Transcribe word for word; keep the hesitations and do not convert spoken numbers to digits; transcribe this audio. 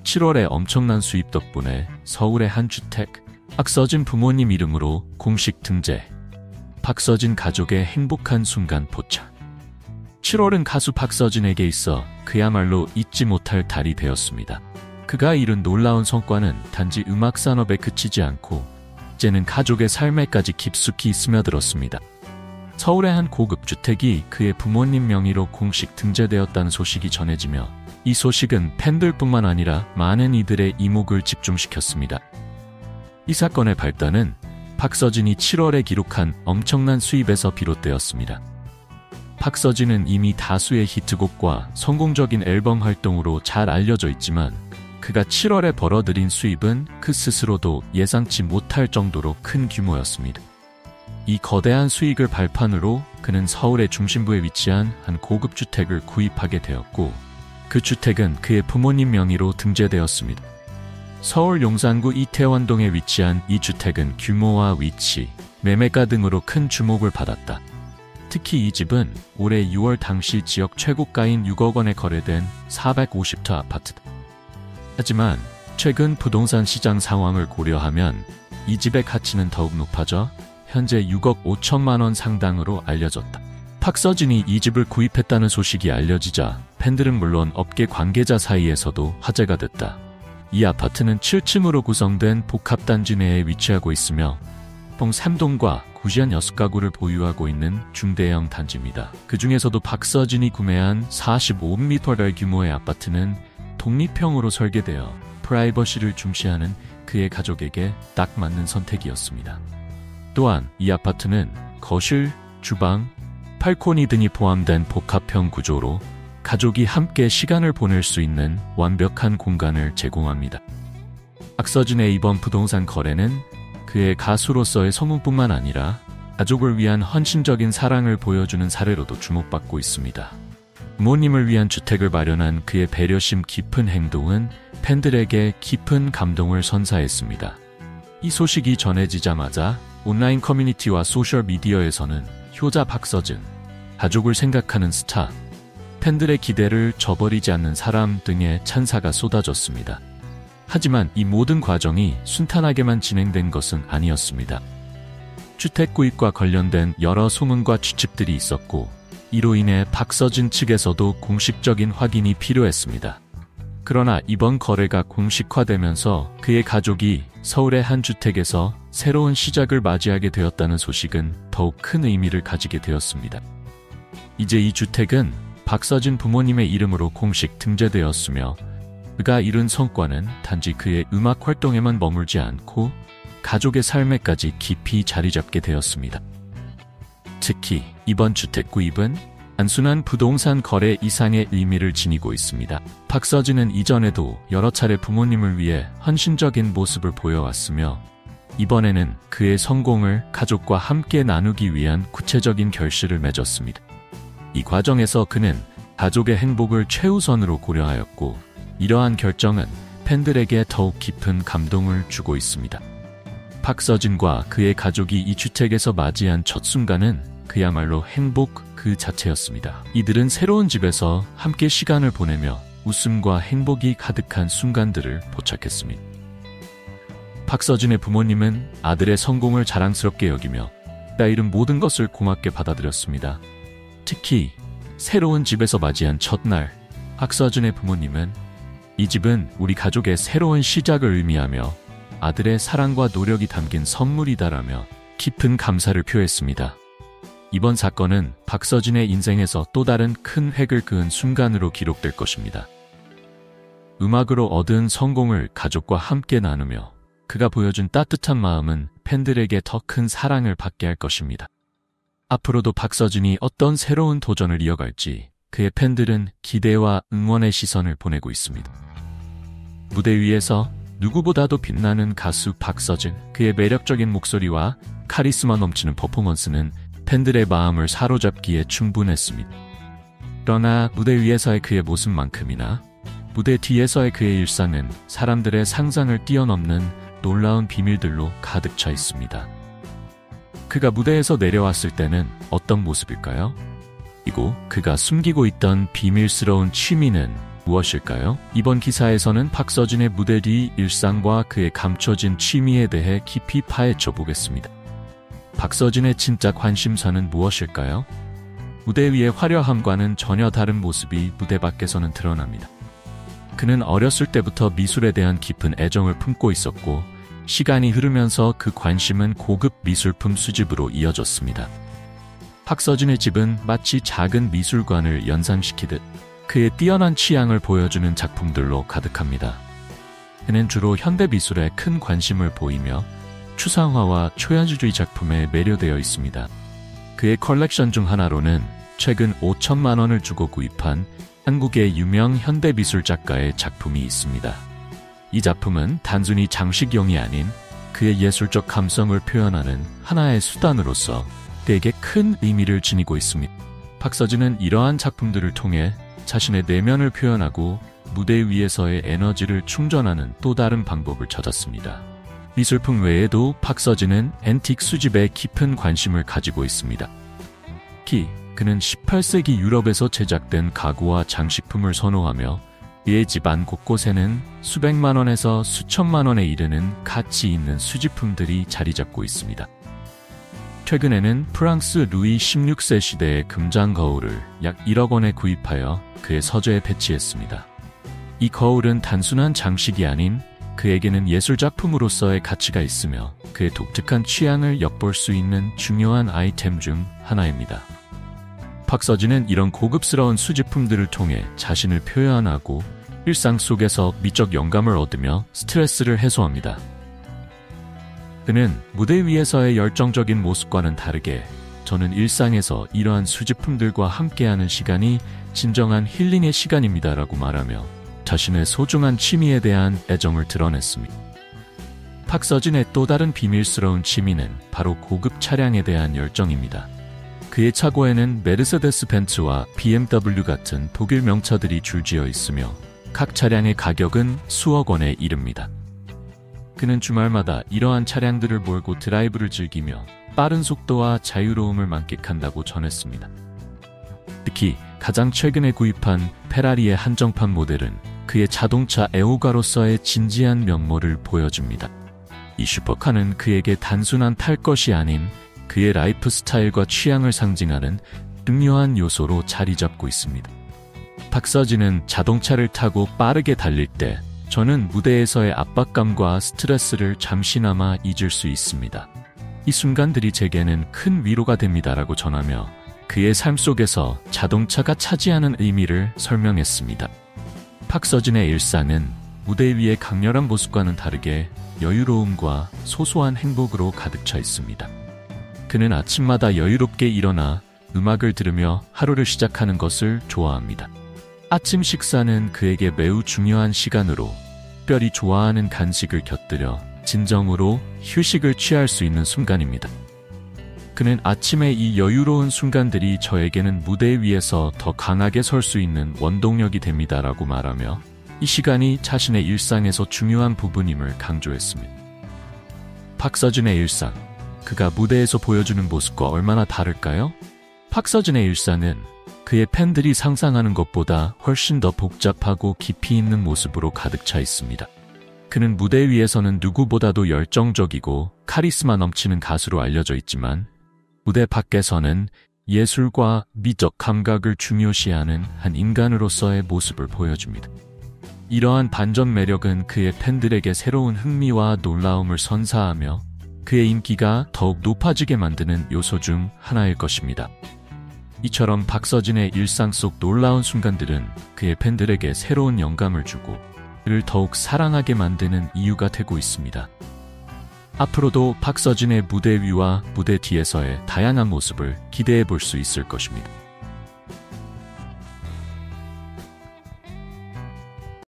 칠월의 엄청난 수입 덕분에 서울의 한 주택, 박서진 부모님 이름으로 공식 등재. 박서진 가족의 행복한 순간 포착. 칠월은 가수 박서진에게 있어 그야말로 잊지 못할 달이 되었습니다. 그가 이룬 놀라운 성과는 단지 음악 산업에 그치지 않고 이제는 가족의 삶에까지 깊숙이 스며들었습니다. 서울의 한 고급 주택이 그의 부모님 명의로 공식 등재되었다는 소식이 전해지며 이 소식은 팬들뿐만 아니라 많은 이들의 이목을 집중시켰습니다. 이 사건의 발단은 박서진이 칠월에 기록한 엄청난 수입에서 비롯되었습니다. 박서진은 이미 다수의 히트곡과 성공적인 앨범 활동으로 잘 알려져 있지만 그가 칠월에 벌어들인 수입은 그 스스로도 예상치 못할 정도로 큰 규모였습니다. 이 거대한 수익을 발판으로 그는 서울의 중심부에 위치한 한 고급 주택을 구입하게 되었고 그 주택은 그의 부모님 명의로 등재되었습니다. 서울 용산구 이태원동에 위치한 이 주택은 규모와 위치, 매매가 등으로 큰 주목을 받았다. 특히 이 집은 올해 유월 당시 지역 최고가인 육억 원에 거래된 사백오십 호 아파트다. 하지만 최근 부동산 시장 상황을 고려하면 이 집의 가치는 더욱 높아져 현재 육억 오천만 원 상당으로 알려졌다. 박서진이 이 집을 구입했다는 소식이 알려지자 팬들은 물론 업계 관계자 사이에서도 화제가 됐다. 이 아파트는 칠 층으로 구성된 복합단지 내에 위치하고 있으며 총 삼 동과 구십육 가구를 보유하고 있는 중대형 단지입니다. 그 중에서도 박서진이 구매한 사십오 미터 규모의 아파트는 독립형으로 설계되어 프라이버시를 중시하는 그의 가족에게 딱 맞는 선택이었습니다. 또한 이 아파트는 거실, 주방, 발코니 등이 포함된 복합형 구조로 가족이 함께 시간을 보낼 수 있는 완벽한 공간을 제공합니다. 박서진의 이번 부동산 거래는 그의 가수로서의 성공뿐만 아니라 가족을 위한 헌신적인 사랑을 보여주는 사례로도 주목받고 있습니다. 부모님을 위한 주택을 마련한 그의 배려심 깊은 행동은 팬들에게 깊은 감동을 선사했습니다. 이 소식이 전해지자마자 온라인 커뮤니티와 소셜미디어에서는 효자 박서진, 가족을 생각하는 스타, 팬들의 기대를 저버리지 않는 사람 등의 찬사가 쏟아졌습니다. 하지만 이 모든 과정이 순탄하게만 진행된 것은 아니었습니다. 주택 구입과 관련된 여러 소문과 추측들이 있었고 이로 인해 박서진 측에서도 공식적인 확인이 필요했습니다. 그러나 이번 거래가 공식화되면서 그의 가족이 서울의 한 주택에서 새로운 시작을 맞이하게 되었다는 소식은 더욱 큰 의미를 가지게 되었습니다. 이제 이 주택은 박서진 부모님의 이름으로 공식 등재되었으며 그가 이룬 성과는 단지 그의 음악 활동에만 머물지 않고 가족의 삶에까지 깊이 자리 잡게 되었습니다. 특히 이번 주택 구입은 단순한 부동산 거래 이상의 의미를 지니고 있습니다. 박서진은 이전에도 여러 차례 부모님을 위해 헌신적인 모습을 보여왔으며 이번에는 그의 성공을 가족과 함께 나누기 위한 구체적인 결실을 맺었습니다. 이 과정에서 그는 가족의 행복을 최우선으로 고려하였고 이러한 결정은 팬들에게 더욱 깊은 감동을 주고 있습니다. 박서진과 그의 가족이 이 주택에서 맞이한 첫 순간은 그야말로 행복 그 자체였습니다. 이들은 새로운 집에서 함께 시간을 보내며 웃음과 행복이 가득한 순간들을 포착했습니다. 박서진의 부모님은 아들의 성공을 자랑스럽게 여기며 그가 이룬 모든 것을 고맙게 받아들였습니다. 특히 새로운 집에서 맞이한 첫날, 박서진의 부모님은 이 집은 우리 가족의 새로운 시작을 의미하며 아들의 사랑과 노력이 담긴 선물이다라며 깊은 감사를 표했습니다. 이번 사건은 박서진의 인생에서 또 다른 큰 획을 그은 순간으로 기록될 것입니다. 음악으로 얻은 성공을 가족과 함께 나누며 그가 보여준 따뜻한 마음은 팬들에게 더 큰 사랑을 받게 할 것입니다. 앞으로도 박서진이 어떤 새로운 도전을 이어갈지 그의 팬들은 기대와 응원의 시선을 보내고 있습니다. 무대 위에서 누구보다도 빛나는 가수 박서진, 그의 매력적인 목소리와 카리스마 넘치는 퍼포먼스는 팬들의 마음을 사로잡기에 충분했습니다. 그러나 무대 위에서의 그의 모습만큼이나 무대 뒤에서의 그의 일상은 사람들의 상상을 뛰어넘는 놀라운 비밀들로 가득 차 있습니다. 그가 무대에서 내려왔을 때는 어떤 모습일까요? 그리고 그가 숨기고 있던 비밀스러운 취미는 무엇일까요? 이번 기사에서는 박서진의 무대 뒤 일상과 그의 감춰진 취미에 대해 깊이 파헤쳐 보겠습니다. 박서진의 진짜 관심사는 무엇일까요? 무대 위의 화려함과는 전혀 다른 모습이 무대 밖에서는 드러납니다. 그는 어렸을 때부터 미술에 대한 깊은 애정을 품고 있었고, 시간이 흐르면서 그 관심은 고급 미술품 수집으로 이어졌습니다. 박서진의 집은 마치 작은 미술관을 연상시키듯 그의 뛰어난 취향을 보여주는 작품들로 가득합니다. 그는 주로 현대 미술에 큰 관심을 보이며 추상화와 초현실주의 작품에 매료되어 있습니다. 그의 컬렉션 중 하나로는 최근 오천만 원을 주고 구입한 한국의 유명 현대 미술 작가의 작품이 있습니다. 이 작품은 단순히 장식용이 아닌 그의 예술적 감성을 표현하는 하나의 수단으로서 그에게 큰 의미를 지니고 있습니다. 박서진은 이러한 작품들을 통해 자신의 내면을 표현하고 무대 위에서의 에너지를 충전하는 또 다른 방법을 찾았습니다. 미술품 외에도 박서진은 앤틱 수집에 깊은 관심을 가지고 있습니다. 특히 그는 십팔 세기 유럽에서 제작된 가구와 장식품을 선호하며 그의 집안 곳곳에는 수백만 원에서 수천만 원에 이르는 가치 있는 수집품들이 자리 잡고 있습니다. 최근에는 프랑스 루이 십육 세 시대의 금장 거울을 약 일억 원에 구입하여 그의 서재에 배치했습니다. 이 거울은 단순한 장식이 아닌 그에게는 예술작품으로서의 가치가 있으며 그의 독특한 취향을 엿볼 수 있는 중요한 아이템 중 하나입니다. 박서진은 이런 고급스러운 수집품들을 통해 자신을 표현하고 일상 속에서 미적 영감을 얻으며 스트레스를 해소합니다. 그는 무대 위에서의 열정적인 모습과는 다르게 저는 일상에서 이러한 수집품들과 함께하는 시간이 진정한 힐링의 시간입니다 라고 말하며 자신의 소중한 취미에 대한 애정을 드러냈습니다. 박서진의 또 다른 비밀스러운 취미는 바로 고급 차량에 대한 열정입니다. 그의 차고에는 메르세데스 벤츠와 비엠더블유 같은 독일 명차들이 줄지어 있으며 각 차량의 가격은 수억 원에 이릅니다. 그는 주말마다 이러한 차량들을 몰고 드라이브를 즐기며 빠른 속도와 자유로움을 만끽한다고 전했습니다. 특히 가장 최근에 구입한 페라리의 한정판 모델은 그의 자동차 애호가로서의 진지한 면모를 보여줍니다. 이 슈퍼카는 그에게 단순한 탈 것이 아닌 그의 라이프 스타일과 취향을 상징하는 중요한 요소로 자리 잡고 있습니다. 박서진은 자동차를 타고 빠르게 달릴 때 저는 무대에서의 압박감과 스트레스를 잠시나마 잊을 수 있습니다. 이 순간들이 제게는 큰 위로가 됩니다라고 전하며 그의 삶 속에서 자동차가 차지하는 의미를 설명했습니다. 박서진의 일상은 무대 위의 강렬한 모습과는 다르게 여유로움과 소소한 행복으로 가득 차 있습니다. 그는 아침마다 여유롭게 일어나 음악을 들으며 하루를 시작하는 것을 좋아합니다. 아침 식사는 그에게 매우 중요한 시간으로 특별히 좋아하는 간식을 곁들여 진정으로 휴식을 취할 수 있는 순간입니다. 그는 아침의 이 여유로운 순간들이 저에게는 무대 위에서 더 강하게 설 수 있는 원동력이 됩니다라고 말하며 이 시간이 자신의 일상에서 중요한 부분임을 강조했습니다. 박서진의 일상, 그가 무대에서 보여주는 모습과 얼마나 다를까요? 박서진의 일상은 그의 팬들이 상상하는 것보다 훨씬 더 복잡하고 깊이 있는 모습으로 가득 차 있습니다. 그는 무대 위에서는 누구보다도 열정적이고 카리스마 넘치는 가수로 알려져 있지만 무대 밖에서는 예술과 미적 감각을 중요시하는 한 인간으로서의 모습을 보여줍니다. 이러한 반전 매력은 그의 팬들에게 새로운 흥미와 놀라움을 선사하며 그의 인기가 더욱 높아지게 만드는 요소 중 하나일 것입니다. 이처럼 박서진의 일상 속 놀라운 순간들은 그의 팬들에게 새로운 영감을 주고 그를 더욱 사랑하게 만드는 이유가 되고 있습니다. 앞으로도 박서진의 무대 위와 무대 뒤에서의 다양한 모습을 기대해 볼 수 있을 것입니다.